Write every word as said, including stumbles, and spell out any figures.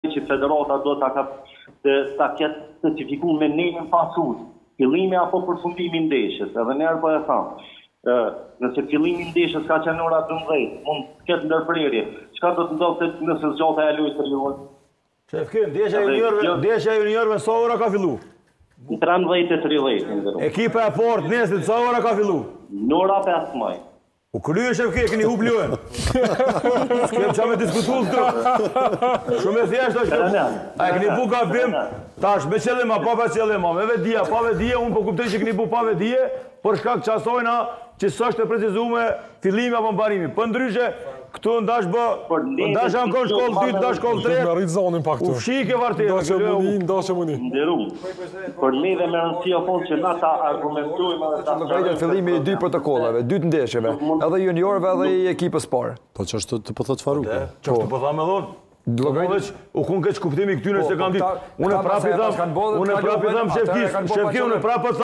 që federata do ta ketë ta ketë specifikuar me nenën pasur, fillimi apo përfundimi i ndeshjes, edhe ne po e tham. Nëse fillimi i ndeshjes ka qenë ora dymbëdhjetë, mund të ketë ndërprerje. Çka do të ndodhte nëse zgjata e lojës rrjedhon? Shefkin, ndeshja e juniorëve, ndeshja e juniorëve sa ora ka filluar? trembëdhjetë e tridhjetë. Ekipa e fortë nesër sa ora ka filluar? Në ora pesëmbëdhjetë. U krye Shefkin, keni hub lojën. S'kem çfarë me diskutuar këtu. Shumë e thjeshtë është. A keni bu gabim? Tash me qëllim apo pa qëllim, me vedia, pa vedia, unë po kuptoj që keni bu pa vedie, për shkak të asojna që s'është e precizuar fillimi apo mbarimi. Po ndryshe këtu ndash bë, ndash ankon shkollë dy, ndash shkollë tre. Me rrit zonin pak këtu. U fshike vartera. Ndashë muni, ndashë muni. Nderuar. Por ne dhe me rëndësi apo që na ta argumentojmë edhe ta llogaritë fillimi i dy protokollave, dy të ndeshjeve, edhe juniorëve edhe i ekipës parë. Po ç'është të po thotë Faruk. Ç'është po thamë dhon? Llogarit u kun keq kuptimi këtyre se kanë ditë. Unë prapë tham, unë prapë tham Shefkis, Shefki unë prapë